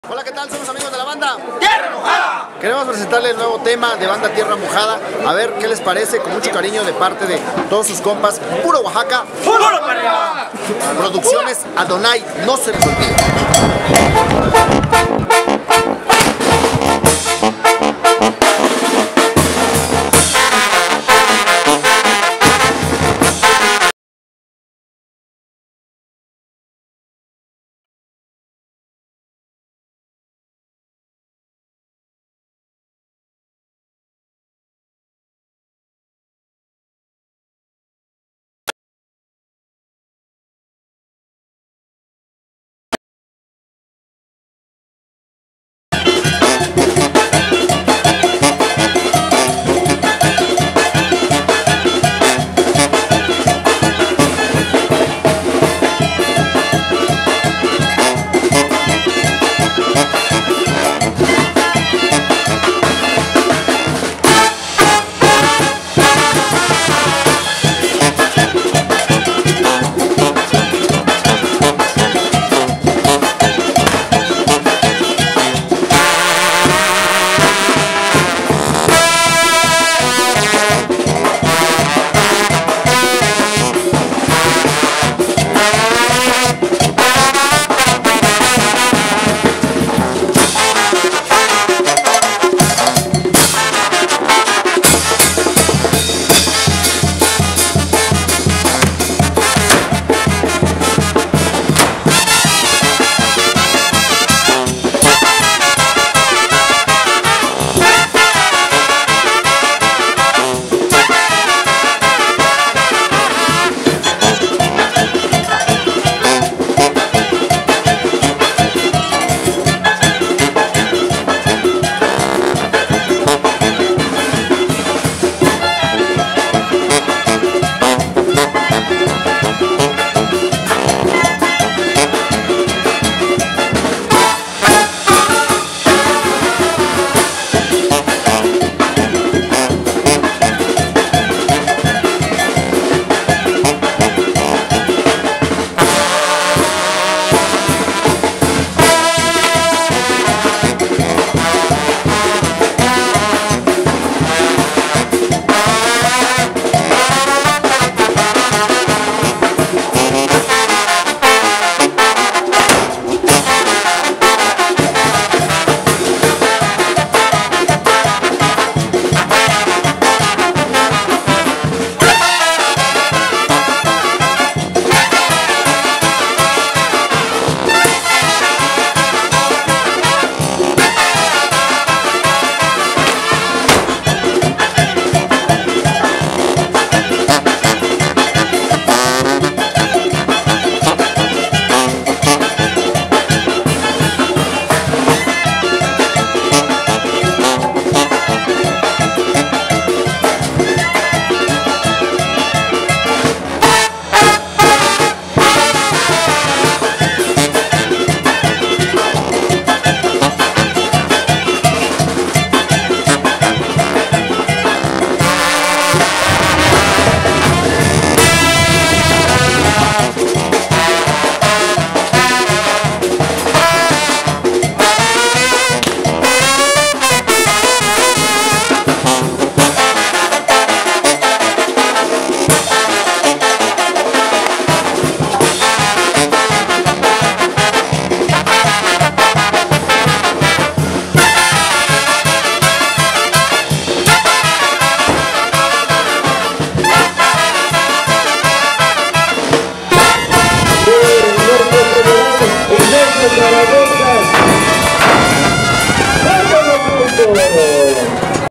Hola, ¿qué tal? Somos amigos de la banda Tierra Mojada. Queremos presentarles el nuevo tema de Banda Tierra Mojada. A ver qué les parece, con mucho cariño de parte de todos sus compas. Puro Oaxaca. Puro para arriba. Producciones Adonai. No se les olvide.